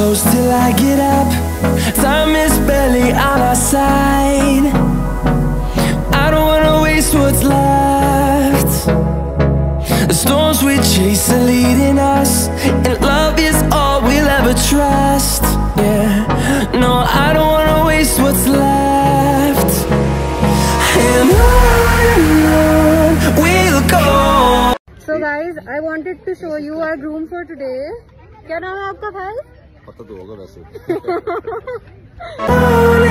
close till I get up. Time is barely on our side. I don't wanna waste what's left. The storms we chase are leading us, and love is all we'll ever trust. Yeah, no, I don't wanna waste what's left. And on we'll go. So guys, I wanted to show you our room for today. क्या नाम है आपका भाई? पता तो होगा वैसे।